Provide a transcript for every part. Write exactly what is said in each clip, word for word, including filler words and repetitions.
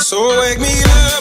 So wake me up.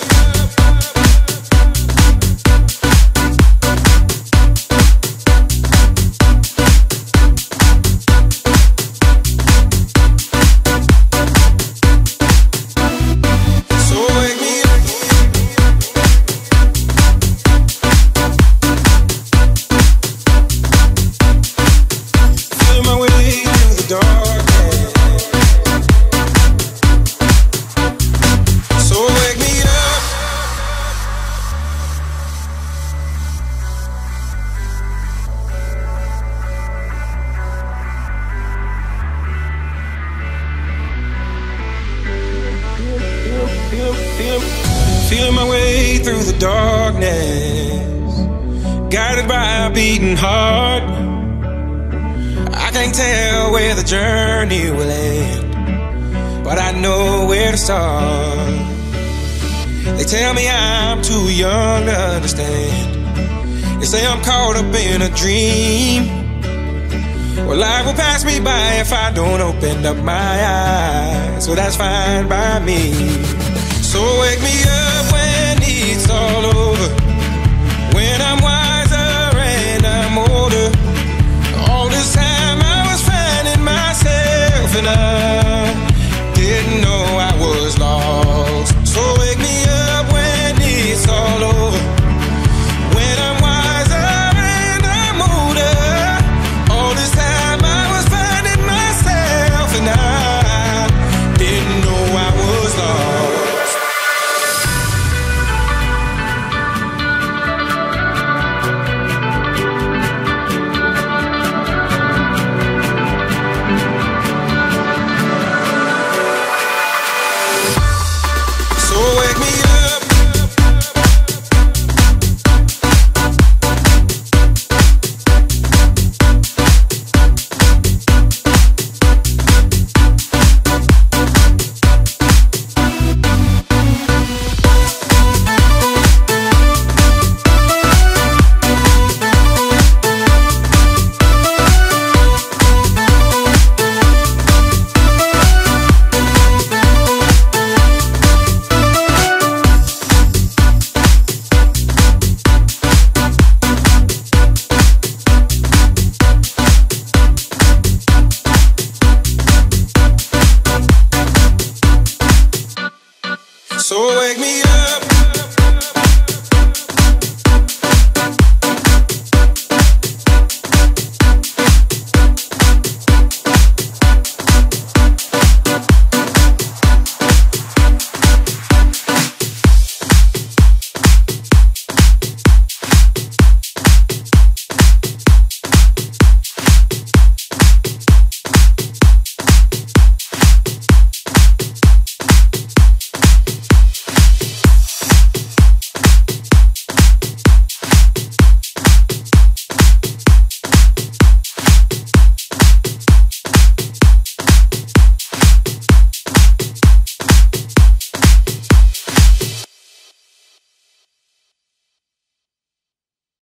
Feeling my way through the darkness, guided by a beating heart. I can't tell where the journey will end, but I know where to start. They tell me I'm too young to understand. They say I'm caught up in a dream. Well, life will pass me by if I don't open up my eyes. So that's fine by me. So wake me up when it's all over, when I'm wiser and I'm older. All this time I was finding myself and I didn't know I was lost. So wake me up when it's all over, when I'm wiser and I'm older. All this time I was finding myself and I didn't know I was lost. Wake me up. So wake me up.